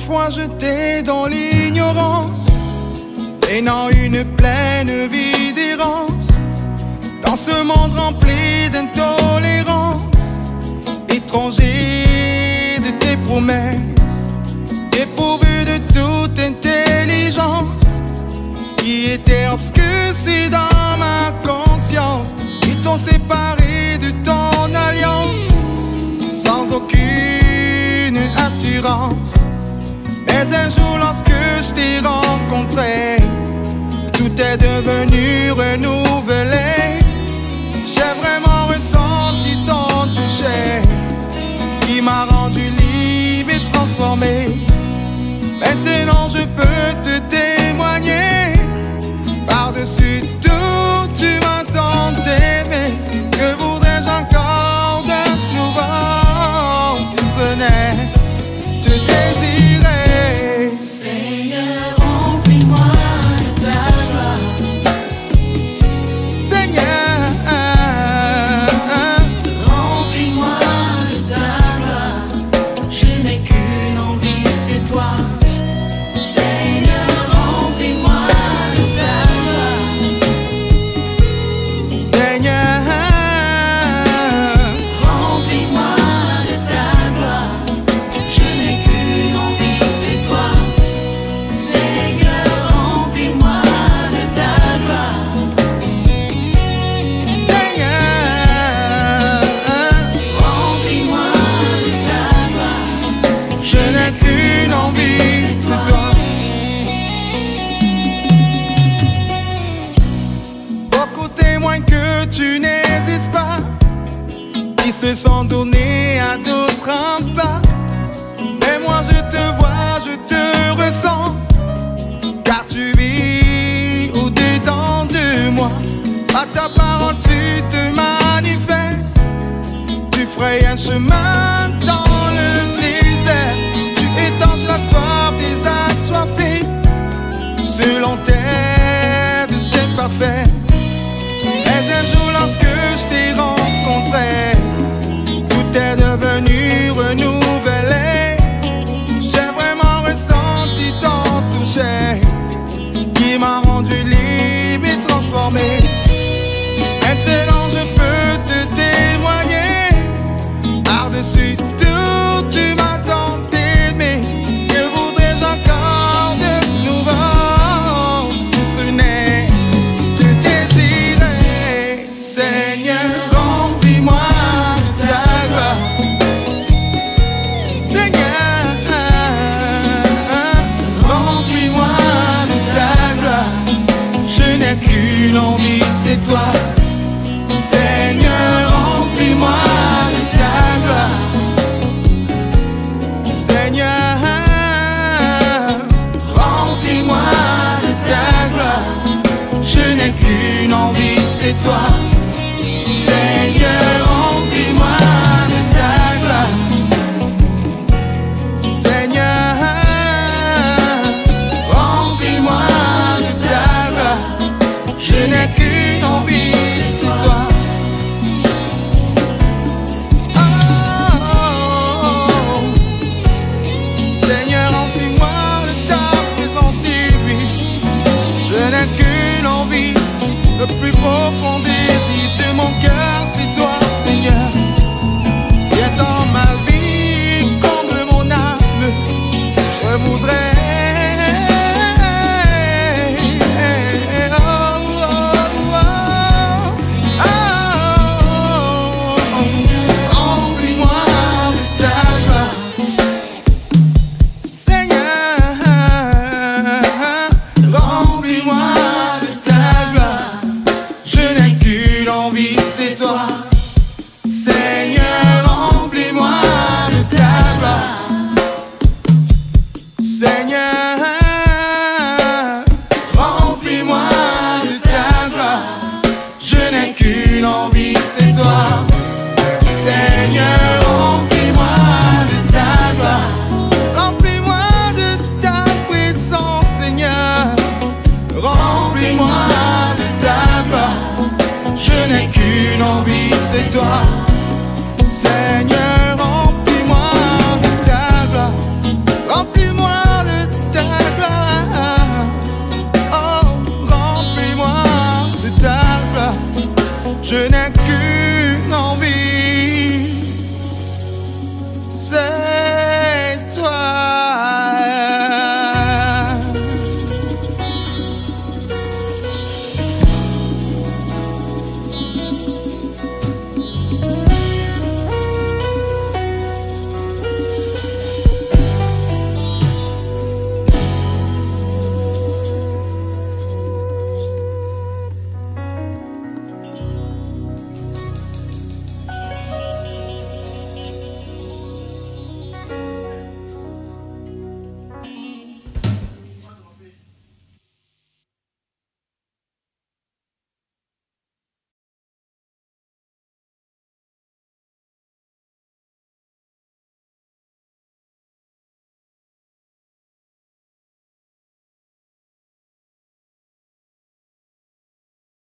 fois jeté dans l'ignorance, ayant une pleine vie d'errance, dans ce monde rempli d'intolérance, étranger de tes promesses, dépourvu de toute intelligence, qui était obscurci dans ma conscience, et t'ont séparé de ton alliance, sans aucune assurance. Mais un jour lorsque je t'ai rencontré, tout est devenu renouvelé. J'ai vraiment ressenti ton toucher, qui m'a rendu libre et transformé. Maintenant je peux te témoigner, par-dessus tout tu m'as tant aimé. Que voudrais-je encore de nouveau, si ce n'est te désirer. Seigneur, remplis-moi de ta gloire. Seigneur, Remplis-moi de ta gloire. Je n'ai qu'une envie, c'est toi. Seigneur, remplis-moi de ta gloire. Seigneur, Remplis-moi de ta gloire. Je n'ai qu'une envie, c'est toi. Seigneur, remplis-moi de ta gloire. Seigneur, Remplis-moi de ta gloire. je n'ai qu'une envie, c'est toi. Beaucoup témoignent que tu n'existes pas, qui se sont donnés à d'autres en bas. Mais moi je te vois, je te ressens, car tu vis au-dedans de moi. À ta parole tu te manifestes, tu frayes un chemin dans le désert, tu étanches la soif des assoiffés, selon tes desseins parfaits. Mais un jour lorsque je t'ai rencontré, tout est devenu renouvelé. J'ai vraiment ressenti ton toucher, qui m'a rendu libre et transformé. Maintenant je peux te témoigner, par-dessus tout tu m'as tant aimé. Que voudrais-je encore de nouveau, si ce n'est te désirer. Seigneur, remplis-moi de ta gloire. Seigneur, remplis-moi de ta gloire. Je n'ai qu'une envie, c'est toi. Seigneur, remplis-moi de ta gloire. Seigneur, remplis-moi de ta gloire. Je n'ai qu'une envie, c'est toi. Seigneur, remplis-moi de ta gloire. Seigneur, remplis-moi de ta gloire. Je n'ai qu'une envie, c'est toi. Oh, Seigneur, remplis-moi de ta présence divine. Je n'ai qu'une envie, le plus profond désir de mon cœur, c'est toi, Seigneur. Viens dans ma vie, comble mon âme. Je voudrais remplis-moi de ta gloire. Seigneur, remplis-moi de ta gloire. Je n'ai qu'une envie, c'est toi. Seigneur, remplis-moi de ta gloire. Seigneur, remplis-moi de ta gloire. Je n'ai qu'une envie, c'est toi. Seigneur, remplis-moi de ta gloire. Remplis-moi de ta puissance, Seigneur. Remplis-moi de ta gloire. Je n'ai qu'une envie, c'est toi.